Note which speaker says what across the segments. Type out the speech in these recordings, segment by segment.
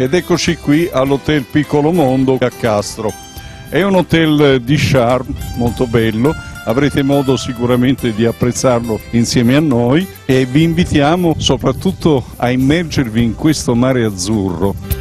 Speaker 1: ed eccoci qui all'Hotel Piccolo Mondo a Castro. È un hotel di charme, molto bello, avrete modo sicuramente di apprezzarlo insieme a noi e vi invitiamo soprattutto a immergervi in questo mare azzurro.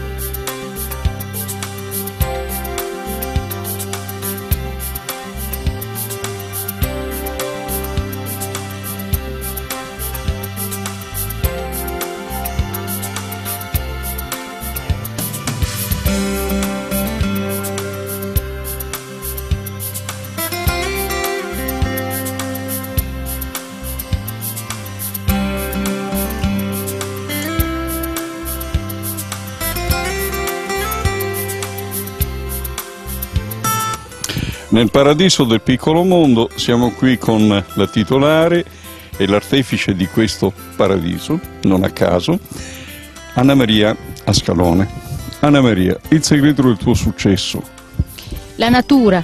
Speaker 1: Nel paradiso del Piccolo Mondo siamo qui con la titolare e l'artefice di questo paradiso, non a caso, Anna Maria Ascalone. Anna Maria, il segreto del tuo successo?
Speaker 2: La natura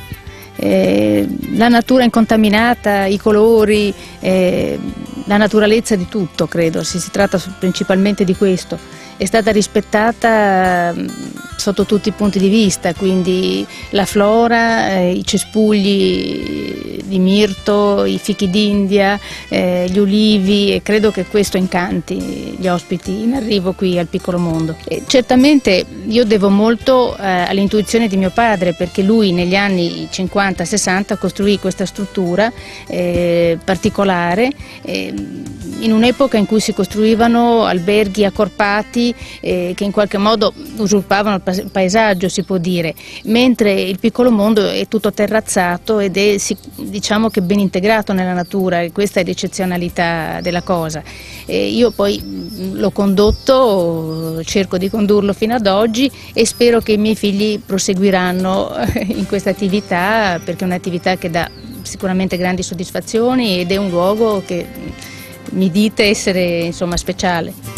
Speaker 2: incontaminata, i colori, la naturalezza di tutto, credo, si tratta principalmente di questo. È stata rispettata sotto tutti i punti di vista, quindi la flora, i cespugli di mirto, i fichi d'India, gli ulivi, e credo che questo incanti gli ospiti in arrivo qui al Piccolo Mondo. Certamente io devo molto all'intuizione di mio padre, perché lui negli anni 50-60 costruì questa struttura particolare, in un'epoca in cui si costruivano alberghi accorpati che in qualche modo usurpavano il paesaggio, si può dire, mentre il Piccolo Mondo è tutto terrazzato ed è, diciamo, che ben integrato nella natura, e questa è l'eccezionalità della cosa. Io poi l'ho condotto, cerco di condurlo fino ad oggi e spero che i miei figli proseguiranno in questa attività, perché è un'attività che dà sicuramente grandi soddisfazioni ed è un luogo che mi dite essere, insomma, speciale.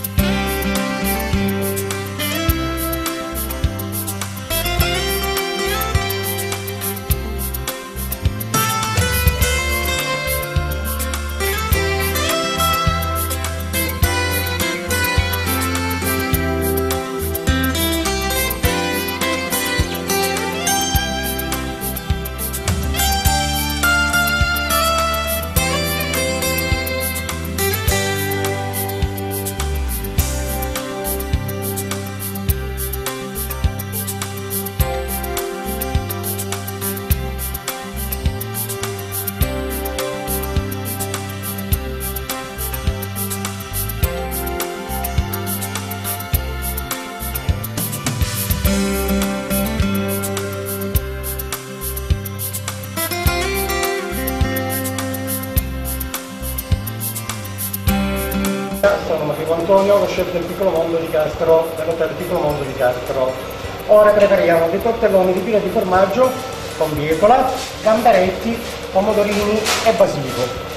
Speaker 3: Sono Matteo Antonio, lo chef del Piccolo Mondo di Castro, dell'Hotel Piccolo Mondo di Castro. Ora prepariamo dei tortelloni di filo di formaggio con bietola, gamberetti, pomodorini e basilico.